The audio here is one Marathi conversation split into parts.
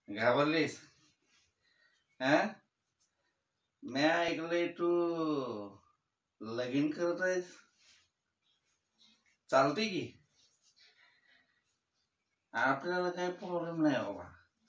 घाबरलीस? हा? मी ऐकलंय तू लगीन करत आहेस. चालते की, आपल्याला काही प्रॉब्लेम नाही बाबा.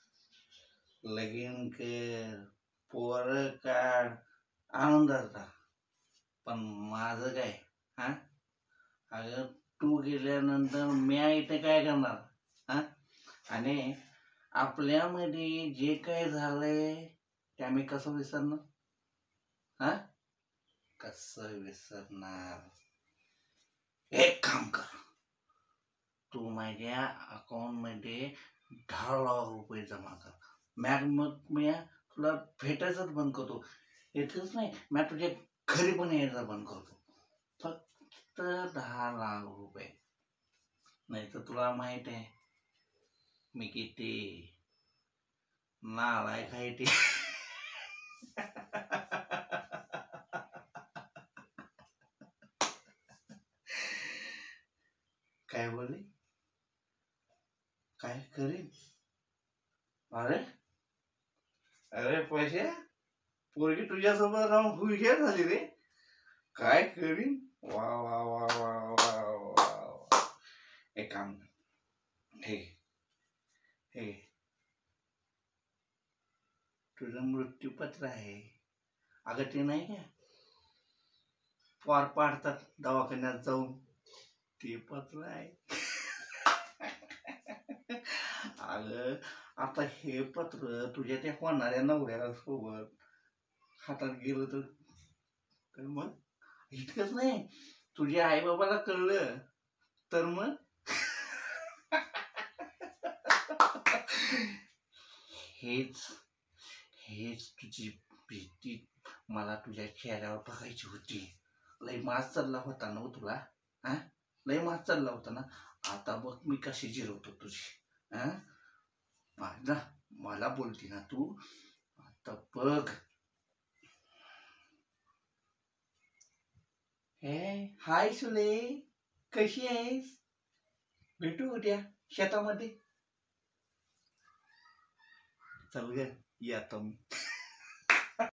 लगीन कर, पोरं काढ, आनंदात राहा. पण माझं काय? हा? अगं तू गेल्यानंतर मी इथे काय करणार? हा? आणि आपल्यामध्ये जे काय झालंय ते आम्ही कसं विसरणार? हा? कसं विसरणार? एक काम कर, तू माझ्या अकाउंट मध्ये 10 लाख रुपये जमा कर. मग मी तुला भेटायचंच बंद करतो. इतकंच नाही, मी तुझ्या घरी पण यायचं बंद करतो. फक्त 10 लाख रुपये. नाही तर तुला माहित आहे मी किती नालायक आहे ते. काय बोलली? काय करीन? अरे अरे पैसे, पोरगी तुझ्यासोबत राहून हुशार झाली रे. काय करीन? वा वा वा वा वा वा. एक काम, हे हे तुझं मृत्यूपत्र आहे. अगं ते नाही का पार पाडतात दवाखान्यात जाऊन, ते पत्र आहे. अगं आता हे पत्र तुझ्या त्या होणाऱ्या नवऱ्याला सोबत हातात गेलं तर मग इतकंच नाही, तुझ्या आई बाबाला कळलं तर मग हेच हेच तुझी भीती मला तुझ्या चेहऱ्यावर बघायची होती. लय मास चालला होता ना तुला. हा? लय मास चालला होता ना. आता बघ मी कशी जिरवतो तुझी. हा? माझा मला बोलती ना तू. आता बघ. हे हाय सुले, कशी आहेस? भेटू उद्या शेतामध्ये. चल ग, येतो मी.